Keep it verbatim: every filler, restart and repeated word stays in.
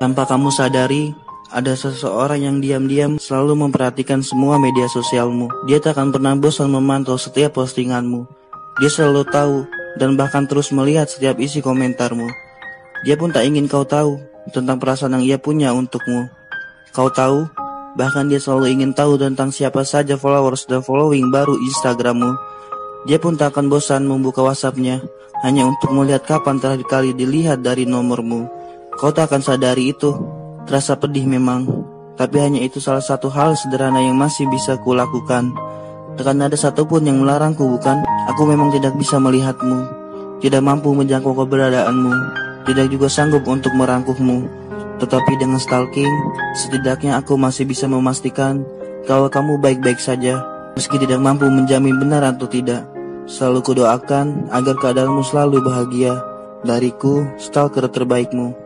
Tanpa kamu sadari, ada seseorang yang diam-diam selalu memperhatikan semua media sosialmu. Dia tak akan pernah bosan memantau setiap postinganmu. Dia selalu tahu dan bahkan terus melihat setiap isi komentarmu. Dia pun tak ingin kau tahu tentang perasaan yang ia punya untukmu. Kau tahu, bahkan dia selalu ingin tahu tentang siapa saja followers dan following baru Instagrammu. Dia pun tak akan bosan membuka WhatsAppnya hanya untuk melihat kapan terakhir kali dilihat dari nomormu. Kau tak akan sadari itu. Terasa pedih memang, tapi hanya itu salah satu hal sederhana yang masih bisa kulakukan. Takkan ada satupun yang melarangku, bukan? Aku memang tidak bisa melihatmu, tidak mampu menjangkau keberadaanmu, tidak juga sanggup untuk merangkuhmu. Tetapi dengan stalking, setidaknya aku masih bisa memastikan kalau kamu baik-baik saja. Meski tidak mampu menjamin benar atau tidak, selalu kudoakan agar keadaanmu selalu bahagia. Dariku, stalker terbaikmu.